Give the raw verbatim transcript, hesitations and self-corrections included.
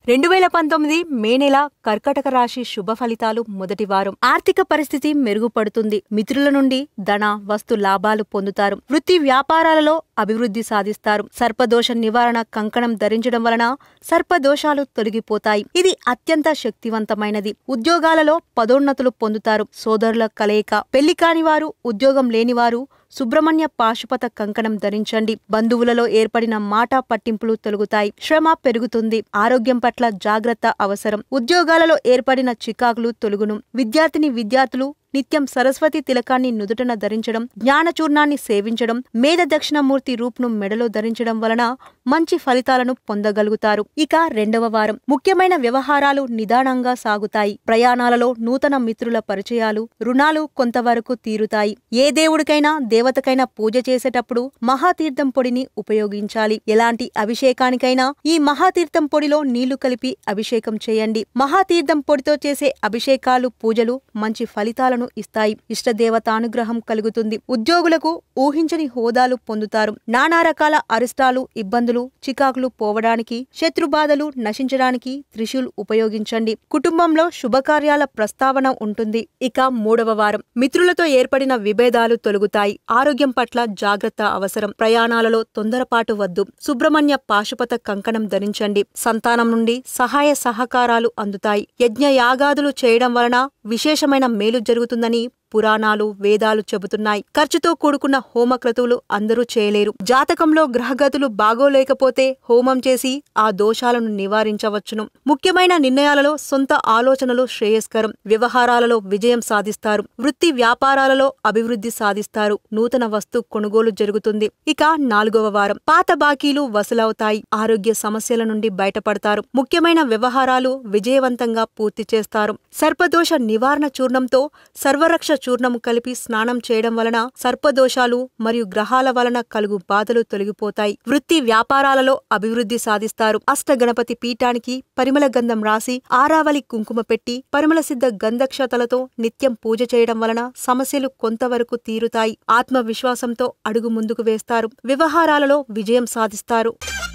రెండు వేల పంతొమ్మిది మే నెల కర్కటక రాశి శుభ ఫలితాలు మొదటి వారం. ఆర్థిక పరిస్థితి మెరుగుపడుతుంది. మిత్రుల నుండి ధన వస్తు లాభాలు పొందుతారు. వృత్తి వ్యాపారాలలో అభివృద్ధి సాధిస్తారు. సర్పదోష నివారణ కంకణం ధరించడం వలన సర్పదోషాలు తొలగిపోతాయి. ఇది అత్యంత శక్తివంతమైనది. ఉద్యోగాలలో పదోన్నతులు పొందుతారు. సోదరుల కలయిక. పెళ్లి కాని వారు, ఉద్యోగం లేనివారు సుబ్రహ్మణ్య పాశుపత కంకణం ధరించండి. బంధువులలో ఏర్పడిన మాట పట్టింపులు తొలగుతాయి. శ్రమ పెరుగుతుంది. ఆరోగ్యం పట్ల జాగ్రత్త అవసరం. ఉద్యోగాలలో ఏర్పడిన చికాకులు తొలగును. విద్యార్థిని విద్యార్థులు నిత్యం సరస్వతి తిలకాన్ని నుదుటన ధరించడం, జ్ఞానచూర్ణాన్ని సేవించడం, మేధ దక్షిణమూర్తి రూపును మెడలో ధరించడం వలన మంచి ఫలితాలను పొందగలుగుతారు. ఇక రెండవ వారం ముఖ్యమైన వ్యవహారాలు నిదానంగా సాగుతాయి. ప్రయాణాలలో నూతన మిత్రుల పరిచయాలు, రుణాలు కొంతవరకు తీరుతాయి. ఏ దేవుడికైనా దేవతకైనా పూజ చేసేటప్పుడు మహాతీర్థం పొడిని ఉపయోగించాలి. ఎలాంటి అభిషేకానికైనా ఈ మహాతీర్థం పొడిలో నీళ్లు కలిపి అభిషేకం చేయండి. మహాతీర్థం పొడితో చేసే అభిషేకాలు, పూజలు మంచి ఫలితాలను ఇస్తాయి. ఇష్టదేవతానుగ్రహం కలుగుతుంది. ఉద్యోగులకు ఊహించని హోదాలు పొందుతారు. నానా రకాల అరిష్టాలు, ఇబ్బందులు, చికాకులు పోవడానికి, శత్రుబాధలు నశించడానికి త్రిశూల్ ఉపయోగించండి. కుటుంబంలో శుభకార్యాల ప్రస్తావన ఉంటుంది. ఇక మూడవ వారం మిత్రులతో ఏర్పడిన విభేదాలు తొలగుతాయి. ఆరోగ్యం పట్ల జాగ్రత్త అవసరం. ప్రయాణాలలో తొందరపాటు వద్దు. సుబ్రహ్మణ్య పాశుపత కంకణం ధరించండి. సంతానం నుండి సహాయ సహకారాలు అందుతాయి. యజ్ఞ యాగాదులు చేయడం వలన విశేషమైన మేలు జరుగుతుందని పురాణాలు, వేదాలు చెబుతున్నాయి. ఖర్చుతో కూడుకున్న హోమక్రతువులు అందరూ చేయలేరు. జాతకంలో గ్రహగతులు బాగోలేకపోతే హోమం చేసి ఆ దోషాలను నివారించవచ్చును. ముఖ్యమైన నిర్ణయాలలో సొంత ఆలోచనలు శ్రేయస్కరం. వ్యవహారాలలో విజయం సాధిస్తారు. వృత్తి వ్యాపారాలలో అభివృద్ధి సాధిస్తారు. నూతన వస్తు కొనుగోలు జరుగుతుంది. ఇక నాలుగవ వారం పాత బాకీలు వసూలవుతాయి. ఆరోగ్య సమస్యల నుండి బయటపడతారు. ముఖ్యమైన వ్యవహారాలు విజయవంతంగా పూర్తి చేస్తారు. సర్పదోష నివారణ చూర్ణంతో సర్వరక్ష చూర్ణము కలిపి స్నానం చేయడం వలన సర్పదోషాలు మరియు గ్రహాల వలన కలుగు బాధలు తొలగిపోతాయి. వృత్తి వ్యాపారాలలో అభివృద్ధి సాధిస్తారు. అష్టగణపతి పీఠానికి పరిమళ గంధం రాసి ఆరావళి కుంకుమ పెట్టి పరిమళ సిద్ధ గంధక్షతలతో నిత్యం పూజ చేయడం వలన సమస్యలు కొంతవరకు తీరుతాయి. ఆత్మవిశ్వాసంతో అడుగు ముందుకు వేస్తారు. వ్యవహారాలలో విజయం సాధిస్తారు.